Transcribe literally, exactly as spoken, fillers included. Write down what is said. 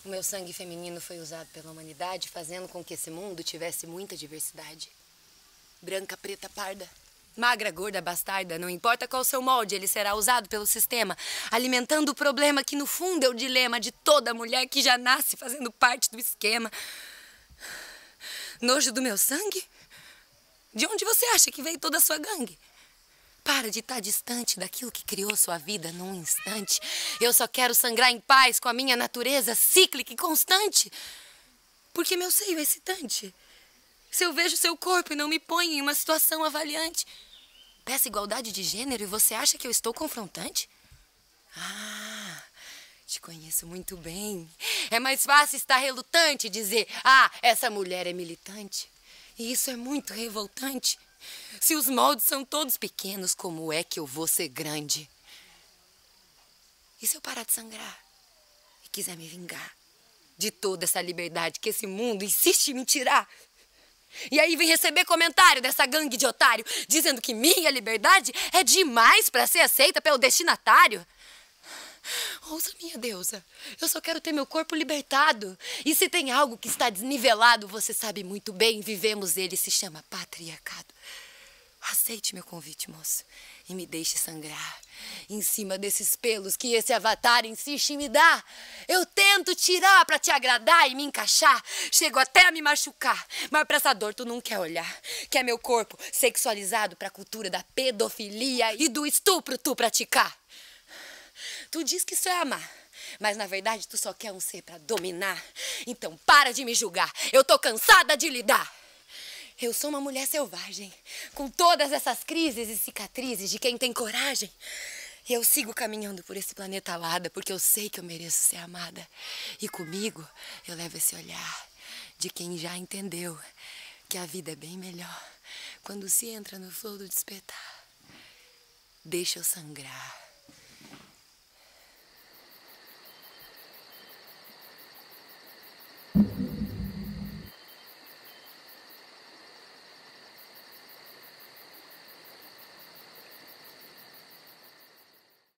O meu sangue feminino foi usado pela humanidade, fazendo com que esse mundo tivesse muita diversidade. Branca, preta, parda, magra, gorda, bastarda, não importa qual o seu molde, ele será usado pelo sistema, alimentando o problema que no fundo é o dilema de toda mulher que já nasce fazendo parte do esquema. Nojo do meu sangue? De onde você acha que veio toda a sua gangue? Para de estar distante daquilo que criou sua vida num instante. Eu só quero sangrar em paz com a minha natureza cíclica e constante. Porque meu seio é excitante. Se eu vejo seu corpo e não me ponho em uma situação avaliante, peço igualdade de gênero e você acha que eu estou confrontante? Ah, te conheço muito bem. É mais fácil estar relutante e dizer, ah, essa mulher é militante. E isso é muito revoltante. Se os moldes são todos pequenos, como é que eu vou ser grande? E se eu parar de sangrar e quiser me vingar de toda essa liberdade que esse mundo insiste em me tirar? E aí vem receber comentário dessa gangue de otário dizendo que minha liberdade é demais para ser aceita pelo destinatário. Ouça, minha deusa, eu só quero ter meu corpo libertado. E se tem algo que está desnivelado, você sabe muito bem, vivemos ele, se chama patriarcado. Aceite meu convite, moço, e me deixe sangrar em cima desses pelos que esse avatar insiste em me dar. Eu tento tirar pra te agradar e me encaixar. Chego até a me machucar, mas pra essa dor tu não quer olhar. Que é meu corpo sexualizado pra cultura da pedofilia e do estupro tu praticar. Tu diz que isso é amar, mas na verdade tu só quer um ser pra dominar. Então para de me julgar, eu tô cansada de lidar. Eu sou uma mulher selvagem, com todas essas crises e cicatrizes de quem tem coragem. E eu sigo caminhando por esse planeta alada, porque eu sei que eu mereço ser amada. E comigo eu levo esse olhar de quem já entendeu que a vida é bem melhor quando se entra no flow do despertar. Deixa eu sangrar.